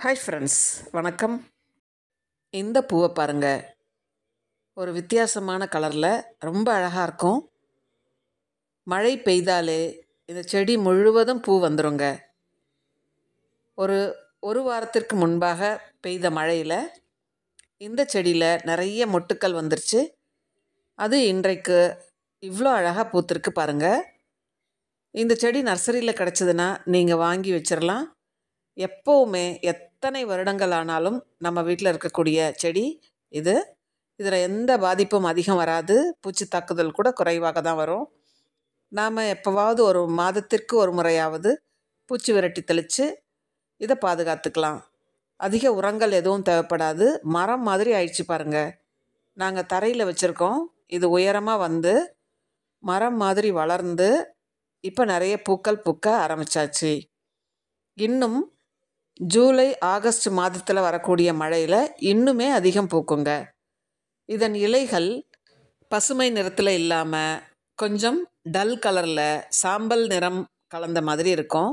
Hi friends, வணக்கம். இந்த பூவை பாருங்கள். ஒரு வித்தியாசமான கலரில் ரொம்ப அழகாக இருக்கும். மழை பெய்தாலே இந்த செடி முழுவதும் பூ வந்துருங்க. ஒரு வாரத்திற்கு முன்பாக பெய்த மழையில் இந்த செடியில் நிறைய மொட்டுக்கள் வந்துருச்சு. அது இன்றைக்கு இவ்வளோ அழகாக பூத்திருக்கு பாருங்கள். இந்த செடி நர்சரியில் கிடச்சிதுன்னா நீங்கள் வாங்கி வச்சிடலாம். எப்போவுமே எத்தனை வருடங்கள் ஆனாலும் நம்ம வீட்டில் இருக்கக்கூடிய செடி இது. இதில் எந்த பாதிப்பும் அதிகம் வராது. பூச்சி தாக்குதல் கூட குறைவாக தான் வரும். நாம் எப்போவாவது ஒரு மாதத்திற்கு ஒரு முறையாவது பூச்சி விரட்டி தெளித்து இதை பாதுகாத்துக்கலாம். அதிக உரங்கள் எதுவும் தேவைப்படாது. மரம் மாதிரி ஆயிடுச்சு பாருங்கள். நாங்கள் தரையில் வச்சுருக்கோம். இது உயரமாக வந்து மரம் மாதிரி வளர்ந்து இப்போ நிறைய பூக்கள் பூக்க ஆரம்பித்தாச்சு. இன்னும் ஜூலை ஆகஸ்ட் மாதத்தில் வரக்கூடிய மழையில் இன்னுமே அதிகம் பூக்குங்க. இதன் இலைகள் பசுமை நிறத்தில் இல்லாமல் கொஞ்சம் டல் கலரில் சாம்பல் நிறம் கலந்த மாதிரி இருக்கும்.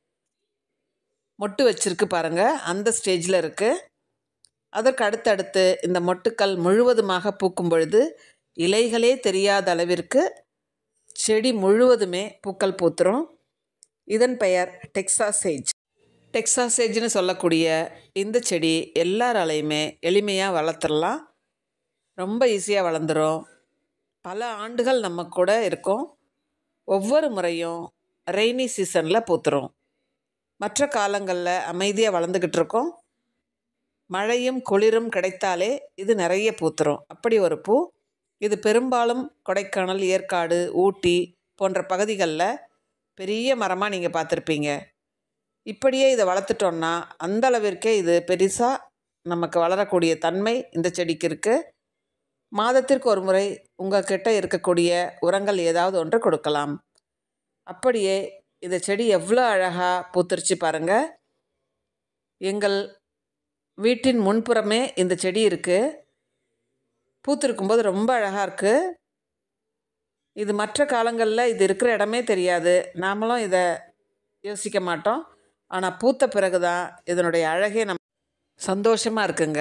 மொட்டு வச்சிருக்கு பாருங்கள், அந்த ஸ்டேஜில் இருக்குது. அதற்கு அடுத்தடுத்து இந்த மொட்டுக்கள் முழுவதுமாக பூக்கும் பொழுது இலைகளே தெரியாத அளவிற்கு செடி முழுவதுமே பூக்கள் பூத்துரும். இதன் பெயர் டெக்சாசேஜ். டெக்சாசேஜ்னு சொல்லக்கூடிய இந்த செடி எல்லாராலையுமே எளிமையாக வளர்த்துடலாம். ரொம்ப ஈஸியாக வளர்ந்துடும். பல ஆண்டுகள் நம்ம கூட இருக்கும். ஒவ்வொரு முறையும் ரெய்னி சீசனில் பூத்துரும். மற்ற காலங்களில் அமைதியாக வளர்ந்துக்கிட்டு இருக்கோம். மழையும் குளிரும் கிடைத்தாலே இது நிறைய பூத்துரும். அப்படி ஒரு பூ இது. பெரும்பாலும் கொடைக்கானல், ஏற்காடு, ஊட்டி போன்ற பகுதிகளில் பெரிய மரமாக நீங்கள் பார்த்துருப்பீங்க. இப்படியே இதை வளர்த்துட்டோன்னா அந்த அளவிற்கே இது பெருசாக நமக்கு வளரக்கூடிய தன்மை இந்த செடிக்கு இருக்குது. மாதத்திற்கு ஒரு முறை உங்கள்கிட்ட இருக்கக்கூடிய உரங்கள் ஏதாவது ஒன்று கொடுக்கலாம். அப்படியே இந்த செடி எவ்வளோ அழகாக பூத்துருச்சு பாருங்கள். எங்கள் வீட்டின் முன்புறமே இந்த செடி இருக்குது. பூத்திருக்கும்போது ரொம்ப அழகாக இருக்குது. இது மற்ற காலங்களில் இது இருக்கிற இடமே தெரியாது. நாமளும் இதை யோசிக்க மாட்டோம். ஆனால் பூத்த பிறகு தான் இதனுடைய அழகே சந்தோஷமாக இருக்குங்க.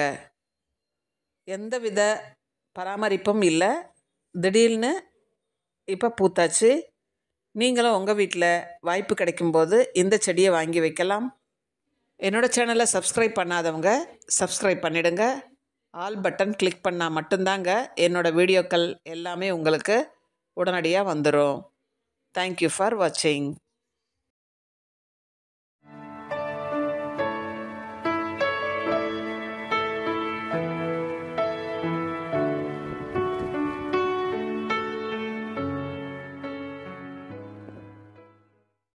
எந்தவித பராமரிப்பும் இல்லை. திடீர்னு இப்போ பூத்தாச்சு. நீங்களும் உங்கள் வீட்டில் வாய்ப்பு கிடைக்கும்போது இந்த செடியை வாங்கி வைக்கலாம். என்னோடய சேனலை சப்ஸ்கிரைப் பண்ணாதவங்க சப்ஸ்கிரைப் பண்ணிவிடுங்க. ஆல் பட்டன் கிளிக் பண்ணால் மட்டும்தாங்க என்னோடய வீடியோக்கள் எல்லாமே உங்களுக்கு உடனடியாக வந்துடும். தேங்க்யூ ஃபார் வாட்சிங்.